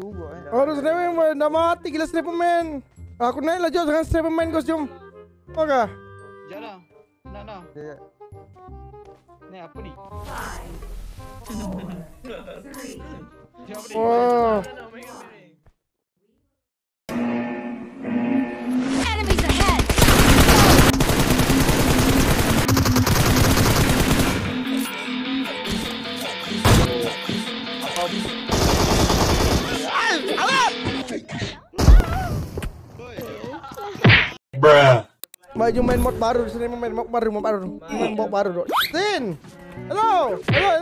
Harus sniper, dah mati gila sniperman. Aku naik lah jauh dengan sniperman Gus, jom. Okah? Jangan. Nak. Ya. Ni apa ni? Wah. Enemies ahead. Bruh. Baju main mod baru di sini, main mod baru. Main mod baru, dok. Sin. Hello.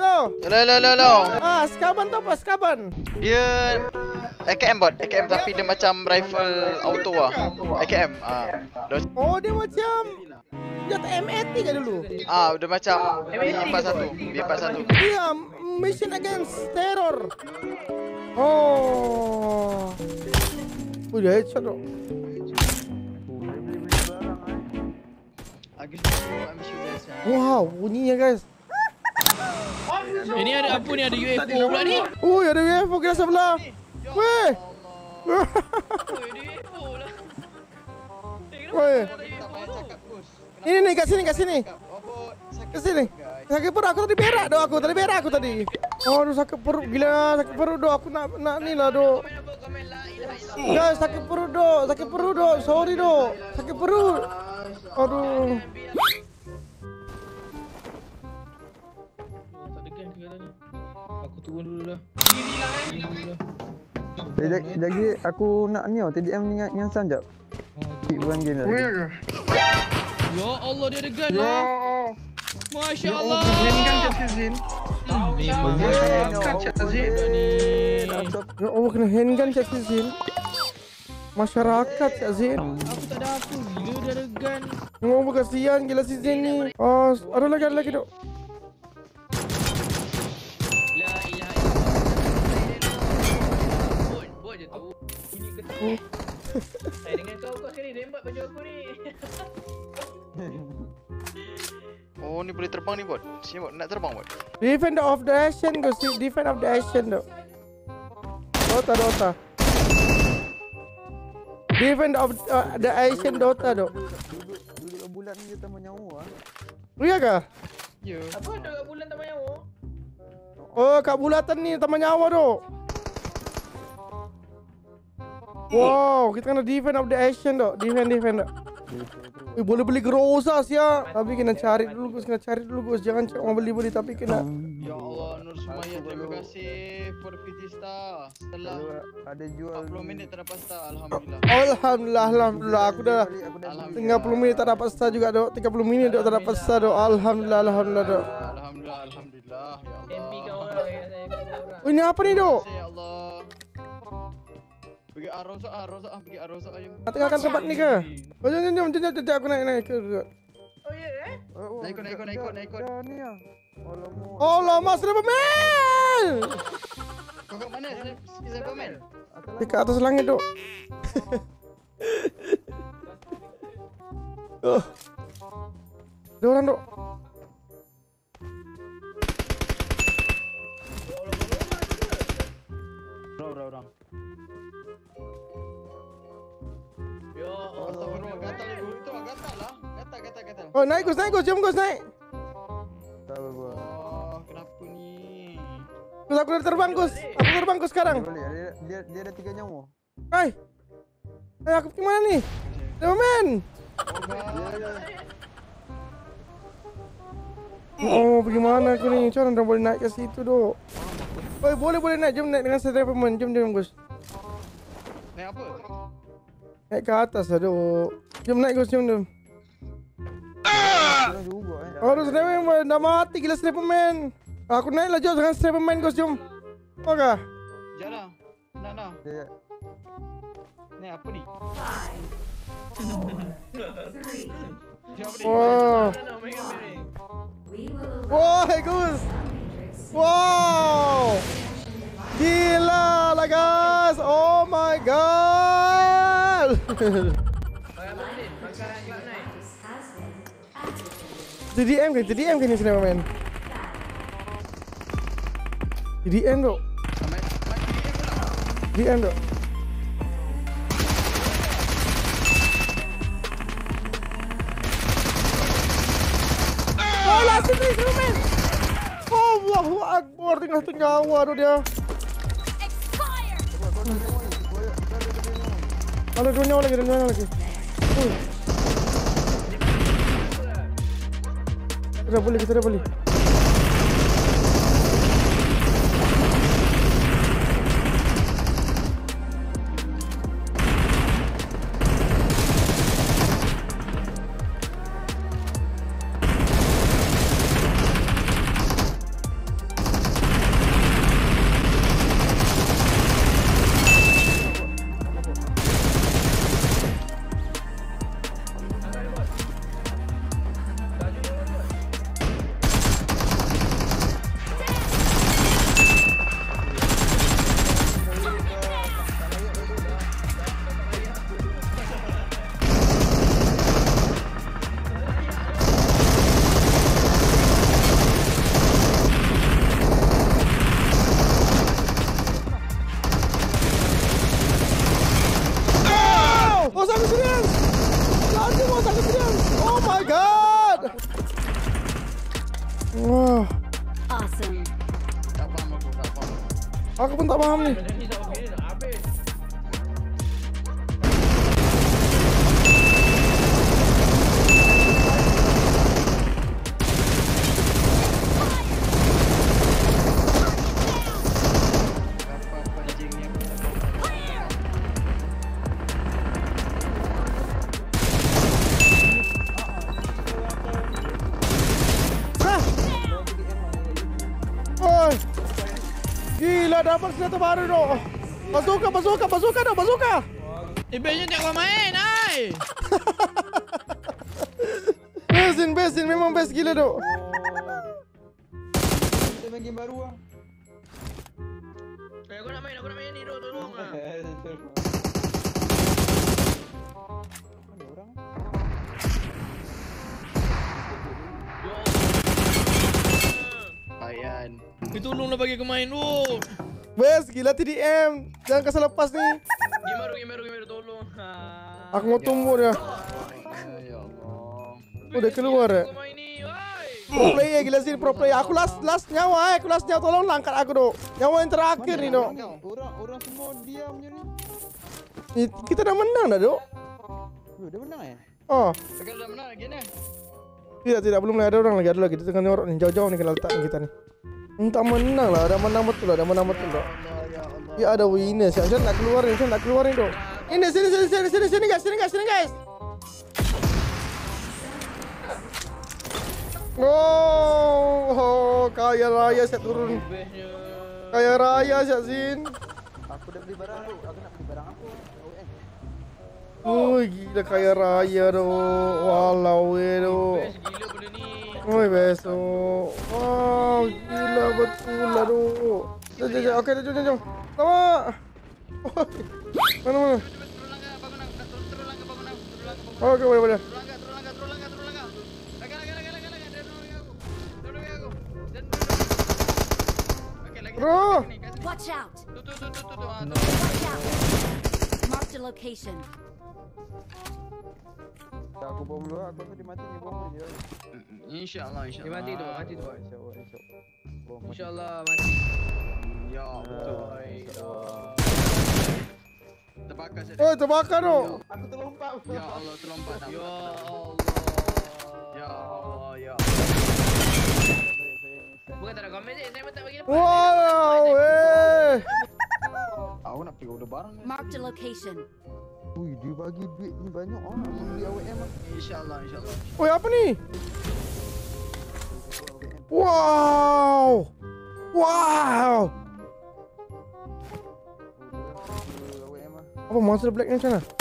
Ah, sekaban tu apa? Sekaban. Dia AKM bot, AKM tapi dia macam rifle auto lah. AKM. Oh, dia macam senjata M80 kan dulu? Udah macam B41. Iya, mission against terror. Oh. Udah headshot dok. Agus Wow, bunyinya guys. Ini ada apa ni? Ada UFO pula ni. Oh, ada UFO kira sebelah. Weh. Weh. Ini nih kat sini. Ke sini. Sakit perut aku tadi berak dok, aku tadi. Oh, aduh sakit perut gila, sakit perut dok. Aku nak ni lah dok. Guys, sakit perut dok. Sorry dok. Sakit perut. Aduh. Aku turun dulu dah. Jadi aku nak ni TDM ni nyansan jap. Bukan game lagi. Ya Allah, dia ada gun lah. Masya Allah. Ya Allah, kena handgun Cik Zin. Masyarakat Cik Zin. Aku tak ada apa. Gila dia ada gun. Oh, kasihan gila si Zin ni. Oh, ada lagi dok. La ilaha illallah. Bot je tu. Bunyi ketuk. Dengan kau sekali rembat baju aku ni. Oh, ni boleh terbang ni bot. Sini bot, nak terbang bot. Defend of the action Gus. Defend of the action dok. Dota. Defend of the action Dota dok. Duduk bulan ni kita menyawa. Iya kah? Ya. Apa ada kat bulan tak payah awak? Oh, kat bulatan ni Taman Nyawa dok. Wow, kita kena defend of the action dok. Defend dok. Boleh beli Groza ya. Tapi kena cari dulu Gus. Jangan cek orang beli tapi kena. Ya Allah, Nur Sumaya, terima kasih for 50 star. Setelah ada jual 40 minit tak dapat star, alhamdulillah. Alhamdulillah. Aku dah 30 minit tak dapat star juga dok. 30 minit dok tak dapat star dok. Alhamdulillah dok. Alhamdulillah, ya Allah. MP kau orang saya. Oh, ini apa ni dok? Ya Allah. Pergi Arroza, pergi Arroza ayo. Nak tinggalkan tempat ni ke? Oh, jom aku naik ke. Oh ya eh? Naik. ni ah. Oh, lama sudah pemain. Kau kat mana? Saya pemain. Dekat atas langit dok. Ada orang dok. Orang. Ya Allah, gatal itu gatal lah. Gatal. Oh, naik Gus, jom Gus naik. Tak apa. Oh, kenapa ni? Gus, aku dah terbang Gus. Aku terbang Gus sekarang. Boleh. Dia ada 3 nyawa. Hai. Aku pergi mana ni? Teman. Oh, pergi mana aku ni? Macam mana dah boleh naik ke situ dok? Oh, boleh naik. Jom naik dengan saya pemain. Jom Gus. Naik apa? Naik ke atas lah dok. Jom naik Gus, jom. Harus sniper, dah mati gila sniperman. Aku naik lah jauh dengan sniperman Gus, jom. Okah? Jangan. Nak. Ya. Ni apa ni? Wow. Wah, Gus. Wow. Gila lah guys. Oh my god. TDM kan ni sniperman. TDM dok. Di end dok. Alah sini men. Allahu Akbar, tinggal nyawa tu dia. Ada 2 nyawa lagi, 2 nyawa lagi. Kita dah boleh. Wah. Awesome. Tak faham aku, tak faham. Aku pun tak faham ni. Benda ni tak okey nak habis. Apa anjing ni aku tak faham. Hah? Oi. Gila dapat senjata baru dok. Bazooka dok, bazooka. Bestnya tak kau main, ai. Besin, memang best gila dok. Kita main game baru ah. Aku nak main ni dok, tolong ah. Ada orang. Bayan. Tolonglah bagi aku main tu. Best gila TDM. Jangan kasar lepas ni. Game baru tolong. Ha. Aku mau tunggu dia. Ya Allah. Udah keluar ya. Aku main ni, woi. Pro player gila sini pro player. Aku last nyawa aku last nyawa, tolong angkat aku dok. Nyawa yang terakhir ni dok. Orang semua diam je ni. Kita dah menang dah dok. Dah menang ya? Oh. Sekarang dah menang lagi ni. Tidak belum lagi, ada orang lagi, Kita tengah nyorok ni jauh-jauh ni kena letak kita ni. Tak menang lah, dah menang betul dok. Ya ada winner. Saya nak keluar ni, dok. Ini sini guys. Oh, kaya raya saya turun. Bestnya. Kaya raya saya Zin. Aku dah beli barang tu. Aku nak beli barang aku. Oh, gila kaya raya dok. Walau dok. Best gila benda ni. Oi besok. Wow, gila betul lah dok. Jom. Okey, jom. Selamat. Mana? Okey, boleh. Bro. Watch out. Tu. Watch out. Mark the location. Aku bom dulu. Aku tadi mati ni bom je. InsyaAllah. Dia mati tu. Bom. InsyaAllah mati. Ya betul. Betul. Terbakar saya. Oh, terbakar dok. Aku terlompat. Ya Allah terlompat. Ya Allah. Bukan tak ada komen je. Saya tak bagi lepas. Wow, Aku nak pergi order barang ni. Mark the location. Ui, dia bagi duit ni banyak orang nak beli AWM ah. InsyaAllah. Oi, apa ni? Wow. AWM ah. Apa monster black ni macam mana?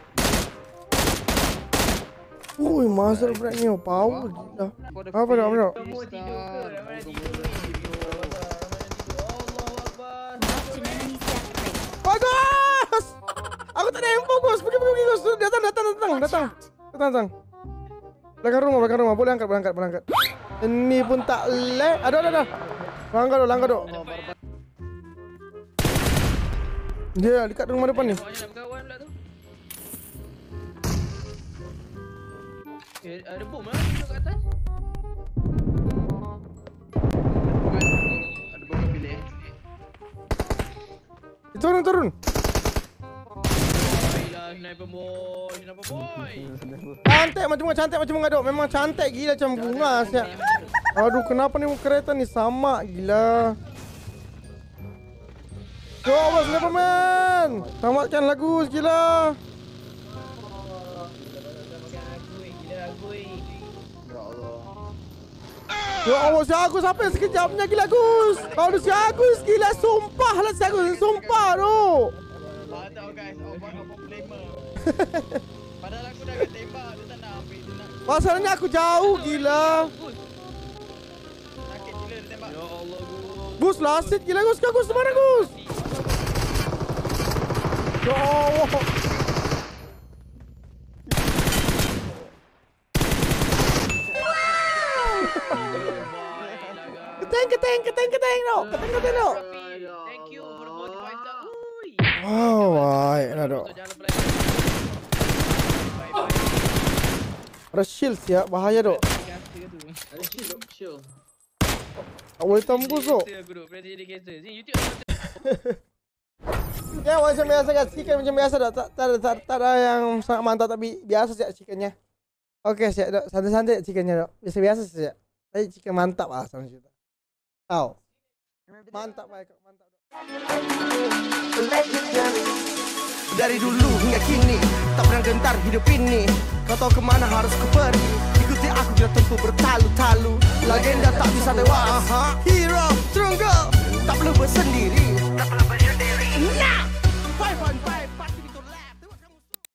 Ui, monster black ni power gila. Apa dah? Semua tidur ke? Ramai nak tidur ni. Allahu Akbar. Marked an enemy's death rate. Bagus! Aku tak ada info, Gus. Pergi, Gus. Datang. Belakang rumah. Boleh angkat. Ini pun tak lag. Ada. Langgar dok. Dia dekat rumah depan ni. Awaknya nak berkawan pula tu. Ada bom lah duduk kat atas. Ada bom kat bilik. Turun. Baiklah, sniper boy. Cantik macam mengaduk. Memang cantik gila macam bunga siap. Aduh, kenapa ni kereta ni sama gila. Yo, Obot Selamat. Tamatkan lagu gila. Ya Allah, si Agus apa yang sekejapnya gila Agus. Aduh, si Agus gila, sumpah lah si Agus, sumpah tu. Tahu guys, Obot flamer. Padahal aku dah tembak, dia tak nak ambil, dia nak. Masalahnya aku jauh gila. Sakit gila dia tembak. Ya Allah, Gus lasit gila Gus, Gus mana Gus? Ya Allah. Keteng no. Thank you for the 45 star. Ui. Oh, baik lah dok. Jangan lupa like. Bye. Ada shield siap, bahaya dok. Ada shield. Tak boleh tembus dok. Aku duk berada di caster. Sini YouTube. Ya, macam biasa kan, chicken macam biasa dok. Tak ada yang sangat mantap tapi biasa siap chickennya. Okey siap dok, santai-santai chickennya dok. Biasa-biasa siap. Tapi chicken mantap lah sama kita. Tahu. Mantap baik, mantap. Dari dulu hingga kini tak pernah gentar hidup ini. Kau tahu kemana harus ku pergi. Ikuti aku bila tempuh bertalu-talu. Legenda tak bisa dewa. Hero, strong girl, tak perlu bersendiri.